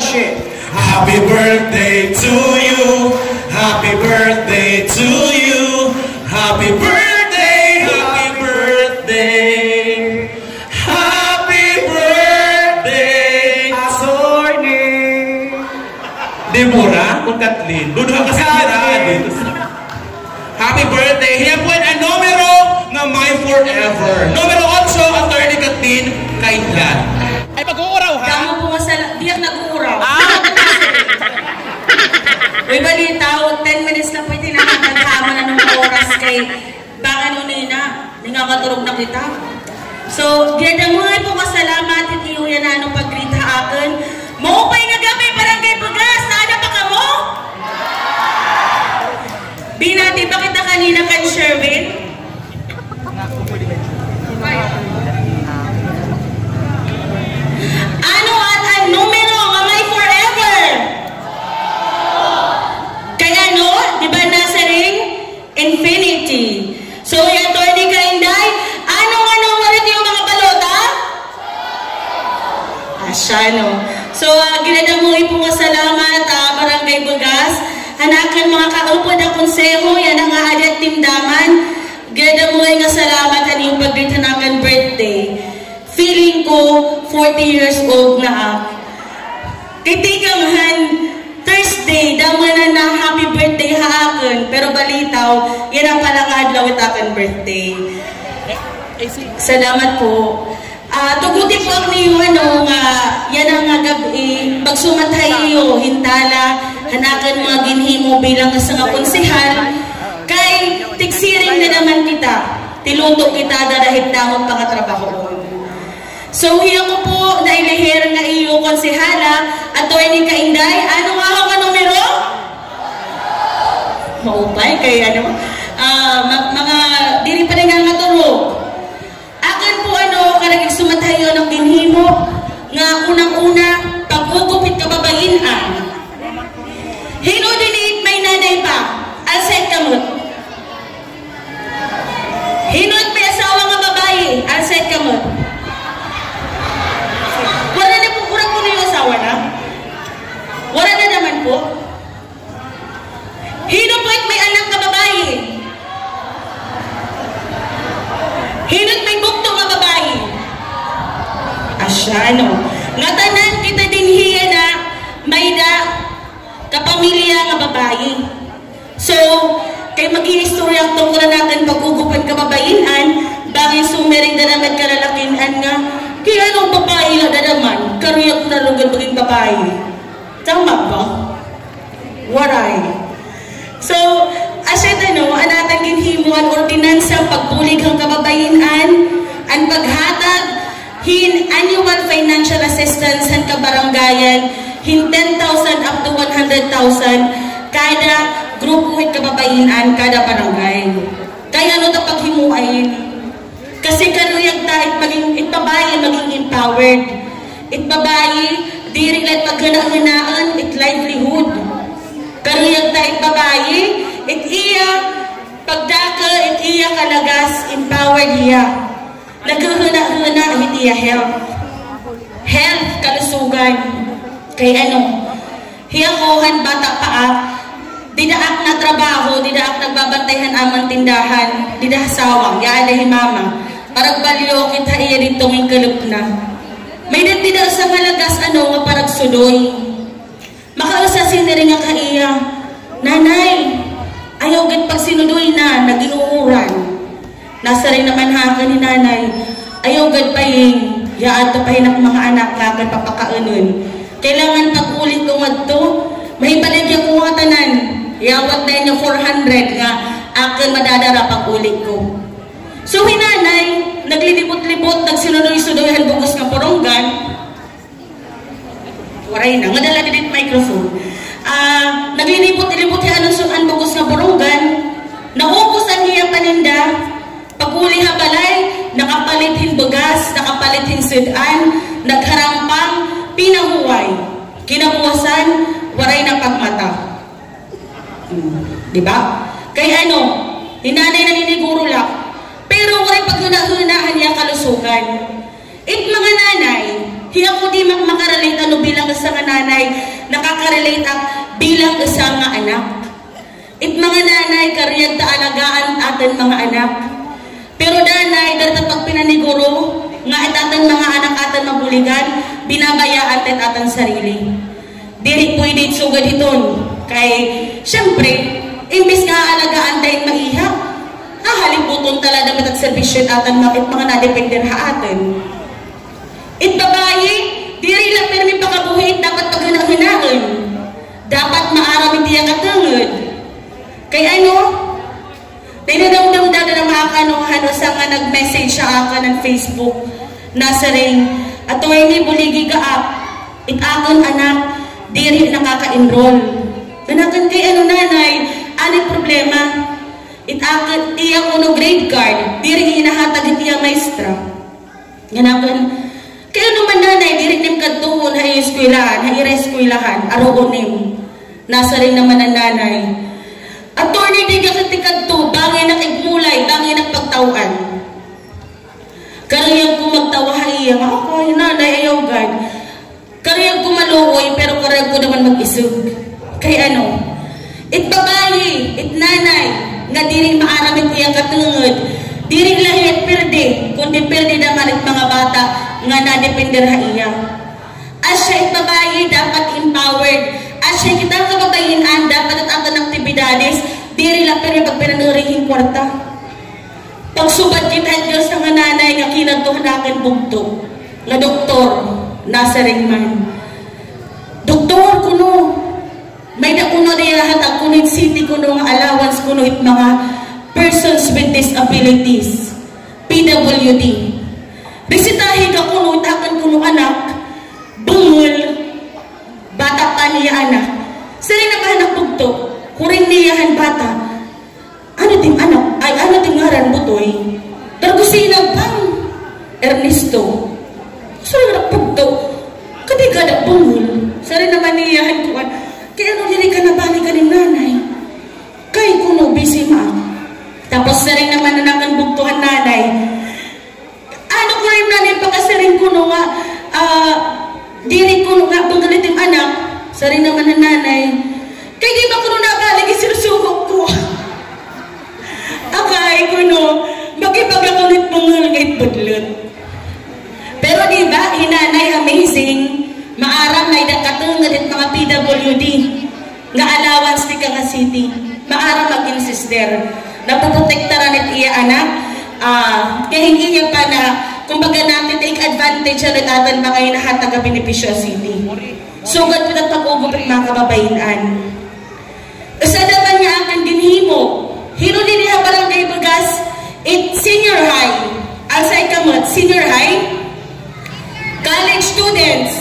shit. Happy birthday to you. Happy birthday to you. Happy birthday, happy birthday. Happy birthday. Attorney. Demora kung Kathleen. Doon kasi kiraan dito. Happy birthday. Hiya po ang numero ng My Forever. Numero 8, Attorney Kathleen Kailan. Ay, mag-uuraw ha? Damo po di ako nag-uuraw. May balita, 10 minutes na po tinakatagkama na ng oras kay baka nunay na, nangangaturog na kita. So, dinadamuhay po masalamat at iuyan na anong paggrita akin. Maupay nga gabi, barangay Bugas, sana pa ka mo? Binati pa kita kanina kan Sherwin? Ano at ang numero nga may forever? Kaya ano, di ba nasa ring? Infinity. So, yung Attorney Kainday, anong ulit yung mga balota? Asya, no? So, ginadamuhi po salamat, Barangay Bugas. Hanakan mga kaupod ang konseho, yan ang adat timdaman. Ginadamuhi nga salamat ang iyong pagritanakan birthday. Feeling ko, 40 years old na ako. Kitikanghan, Thursday, daman na happy birthday haakon. Pero balitaw, yan ang palang adlaw at akin birthday. Salamat po. Tugutin po ang niyo, yan ang gabi, pagsumatay iyo, hintala, hanakan mga ginhimo bilang nga konsehal, kay tiksiring na naman kita, tiluto kita darahit namang pangatrabaho. So, hiya ko po na ilihir na iyo konsehala, Attorney Kainday, ano nga ako nga numero? Maupay, kay mga diri pa rin nga matulog. Akin po karagig sumatayo ng ginhimo, nga unang-una, pag-ugupit kababayinan. Hino dinit may nanay pa, alsay kamot. Hinot may asawa nga babae, alsay kamot. Wala na po, kurang po na yung asawa na? Wala na naman po. Hinot may anak nga babae. Hinot may bukto nga babae. Asya, nga tanan kita din hiya na may kapamilya nga babae. So, kay mag-iistorya tungkol natin pag-ugupan kababayinan, bagay sumering na naman karalakinan nga, kaya anong babae na naman, karuyak na lugan maging babae. Tama ba? Waray. So, asya anatang ginhimo ang ordinansa pagbulig ang kababayinan, ang paghatag, annual financial assistance ang kabarangayan, 10,000 up to 100,000 kada grupo at kababayinan kada barangay. Kaya ito paghimuayin. Kasi kanuyag tayo maging itbabayi, maging empowered. Itbabayi, diri lang paghanaan, it livelihood. Kanuyag tayo itbabayi, it iya pagdaka, it iya kalagas, empowered iya. Naghahana-hana, it iya health. Health, kalusugan. Kaya hiyakohan bata pa didaak na trabaho, didaak nagbabantayan amang tindahan, didahasawang, yaalahi mama, parang baliyo kita iya dito ng kalup na. May nagtida sa malagas nga parang sudoy. Makausasin na rin nga kaiya, nanay, ayaw git pag sinudoy na, nag-iuuran. Nasa rin naman haka ni nanay, ayaw gad pa yung, yaan to pa ng mga anak nga papakaunon. Kailangan pag-ulit ko to, may baligya ko nga tanan. Yawat na niya 400 nga akin madadara pag-ulit ko. So hinanay, naglilibot-libot, nagsinunoy-sunoyhan bugos ng poronggan. Waray na, nga dala din microphone. Naglilibot-libot yan ang bugos ng poronggan. Naubusan niya paninda. Pag-uli ha balay, nakapalitin bugas, nakapalitin sudan, nagharampang, pinahuway, kinabuwasan, waray ng pagmata. Diba? Kaya hinanay na niniguro lang. Pero waray paghuna-hunahan niya kalusugan. Mga nanay, Hiya ko di makarelate ano bilang isang nanay, nakaka-relate ang bilang isang anak. It mga nanay, kariyag ta alagaan atin mga anak. Pero nanay, dahil pag pinaniguro, nga atin mga anak atin mabuligan, binabayaan atin sarili. Diri pwede sugad iton. Kay, siyempre, imbis nga alagaan tayo maihap, haliputon talaga damit at servisyo atin mga nadepender ha atin. It babayi, diri lang permi pakabuhin, dapat paghanang-hanaan. Dapat maaramin diya katangod. Kaya ano, tinadamdam-dada na makakanuhan o sa nga nag-message sa akin ng Facebook, nasa ring, at ni buligi ka up, it-akon anak, diri nakaka-enroll. Kanakan kay ano nanay, anong problema? It-akon iya ko no grade card, diri inahatag iya maestra. Kanakan, kaya naman nanay, diri nim kadtuon, hay eskwilahan, hay ira-eskwilahan, arogonim. Nasa ring naman ang nanay. Attorney di ka katikadto, bangay na igmulay, bangay na pagtawaan. Kariyag ko magtawa haiya, ako, nanay, ayaw God. Kariyag ko maluoy, pero kariyag ko naman mag-isog. Kaya ano, it babayi, it nanay, nga diri maaramit iya katungod, diri lahit perde, kundi perde naman it mga bata, nga nadepender ha iya. Asya it babayi, dapat empowered. Asya kita kababayinan, dapat at atin aktibidades, diri lang pero pagpinanurihing kwarta. Pagsubad kita at Diyos nga nanay, nga kinagtuhan nakin bugto, nga doktor, nasa ringman. Doktor, kuno, may nakuno niya hatag kunit city kuno nga allowance kuno it mga persons with disabilities, PWD. Bisitahin ka kuno, itakan kuno anak, bungol, bata pa niya anak. Sari na ba anak bugto? Kuring niyahan bata. Ano ting anak? Ay, ano ting ngaran butoy? Dargusinag bang? Ernesto. Sari na bugto. Kadiga na bungol. Sari naman niyahan ko. Kaya ano dili ka nabali ka ng nanay? Kay kuno busy ma. Tapos sari naman na nakan bugtuhan nanay. Ano ko rin nanay pagkasaring kuno nga diri ko nga pagalitim anak, sa rin naman ng nanay, kaya di ba ko nung nabalik, isinusugok ko. Akay ko no, magipagakulit mong ngayit budlot. Pero di ba, hinanay, amazing, maaram na idakatungad at mga PWD, nga allowance di ka nga city, maaram mag-insister, napoprotektaran at iya anak, kaya hindi niya pa na, kumbaga natin take advantage na nagatan mga inahatag ang benepisyo city. Sugat ko na pag-ugupit mga kababayinan. Isa naman niya ang dinhimo. Hino din niya barangay Bagas, it senior high. Asay kamot, senior high. College students.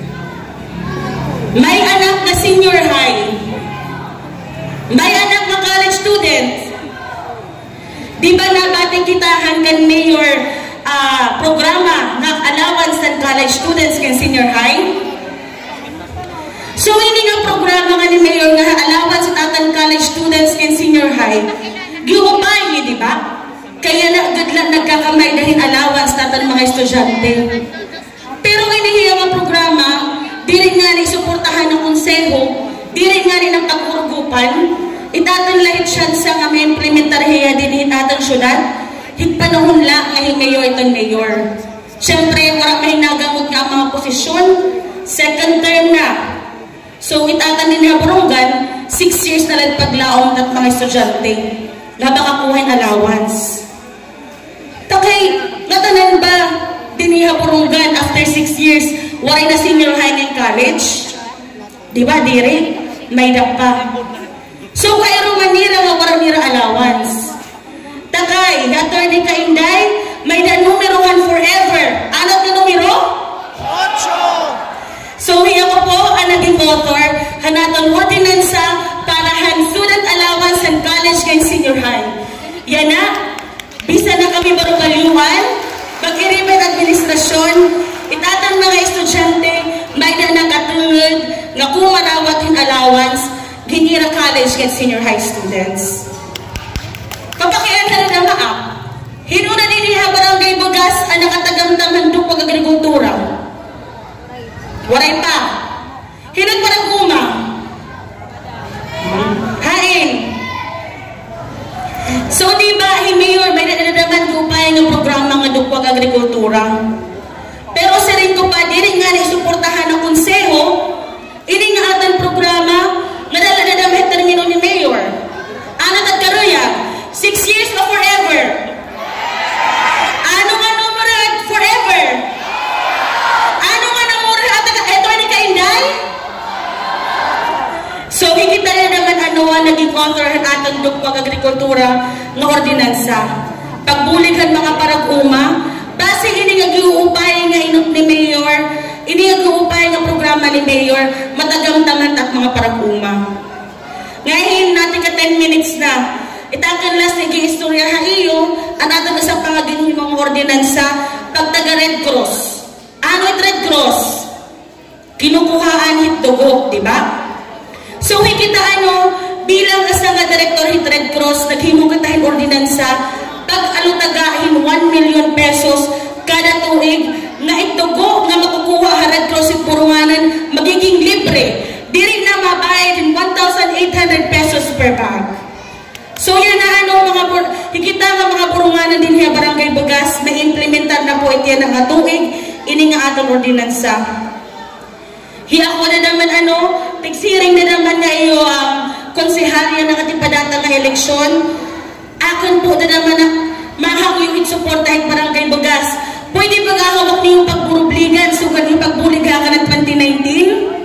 May anak na senior high. May anak na college students. Di ba nabating kitahan kan mayor programa ng allowance ng college students ng senior high? So, hindi nga programa nga ni Mayor nga allowance at ating college students ng senior high. Giubayi, di ba? Kaya na agad nagkakamay dahil allowance natin mga estudyante. Pero hinihiya nga programa, di rin nga rin suportahan ng konseho, di rin nga rin ang pag-urugupan, itatan lahit siya sa nga may implementarhiya din itatan syudad, higpanahon lang ngayon mayor itong mayor. Siyempre, wala may nagamot nga mga posisyon, second term na. So, itatan din na Burungan, 6 years na lang paglaong at mga estudyante na makakuha ng allowance. Takay, natanan ba diniha Burungan after 6 years, waray na senior high ng college? Diba, dire? May pa. So, kaya manira nga warang nira allowance. Takay, attorney ka Inday, may na numero 1 forever. Ano na numero? 8! So, ako po ang naging author, hanatang ordinansa para han student allowance and college kay senior high. Yan na, bisa na kami barugalyuhan, mag-iribay administrasyon, itatan mga estudyante, may na nakatungod, na kumarawat yung allowance, ginira college kay senior high students. Papakiyan na rin ang maap, hinuna din niya barangay Bagas ang nakatagamdang handok pag-agrikultura. Waray pa. Hinag parang kuma. Hain. So, di ba, Mayor, may nadadaman ko pa yung programa ng Dukwag Agrikultura. Pero sa rin ko pa, di rin nga naisuportahan ng konseho, ini nga atang programa, nadadamit na rin ni Mayor. Anat at Karuya, 6 years o forever? Ano nga numero forever? Ano nga numero at ito ni Kainday? So, higit na naman naging author at atang Dukwag Agrikultura ng ordinansa. Pagbuligan mga parag-uma, base ini nga giuupay nga inok ni Mayor, ini nga giuupay nga programa ni Mayor, matagang taman at mga parag-uma. Ngayon natin ka 10 minutes na, itakan last na gi-istorya ha iyo, ang atang isang pangagin mga ordinansa, pagtaga Red Cross. Ano yung Red Cross? Kinukuhaan hitdugok, di ba? So, hikita bilang asa nga Director hit Red Cross, naghimugatahin ordinansa, pag-alutagahin 1 million pesos kada tuig, nga itugo nga makukuha ha Red Cross hit Purunganan, magiging libre. Diri na mabayad in 1,800 pesos per bag. So, yan na hikita nga mga Purunganan din hiya Barangay Bagas, na implementar na po ito yan nga tuig, ini nga atong ordinansa. Hiya ko na naman tigsiring na naman nga iyo konseharya ng ating padata nga eleksyon. Akin po na naman mahang yung itsuportahin Barangay Bagas. Pwede ba gahawak niyo pagburubligan sugan yung pagbuligakan ng 2019?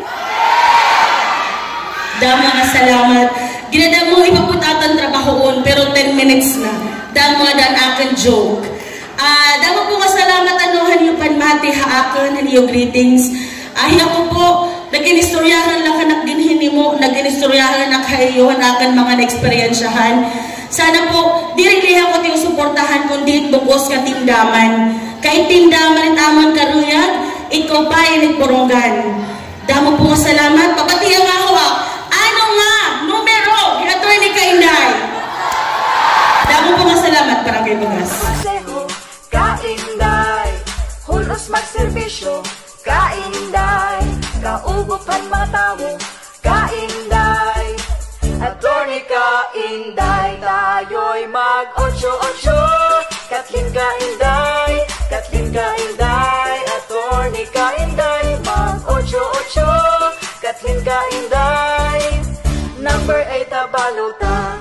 Dama nga salamat. Ginada mo ipaputatan trabahoon pero 10 minutes na. Dama dan akin joke. Dama po nga salamat haniyo panmati ha akin, haniyo greetings. Hiya ko po, nag-inistoryahan lang kanak ginhini mo, nag-inistoryahan na kayohan akan mga na-eksperyensyahan. Sana po, di rin liha ko tiyong suportahan kundi bukos ka tindaman. Kahit tindaman at amang karuyag, ikaw pa yung nagpurunggan. Damo po nga salamat. Papatiya nga ako ano nga, numero, ginatoy ni Kainday. Damo po nga salamat, Barangay Bagas. Kainday, hulos magservisyo, Kainday, kaugupan mga tao, Kainday, Attorney Kainday, tayo'y mag-8-8, Kathleen Kainday, Kathleen Kainday, Attorney Kainday, mag-8-8, Kathleen Kainday, number 8 Tabaluta.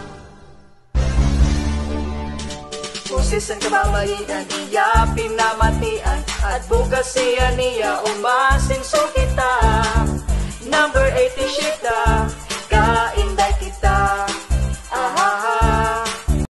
Pusisan kababaihan, iya pinamatian, at bukas siya niya umasin so kita. Number 86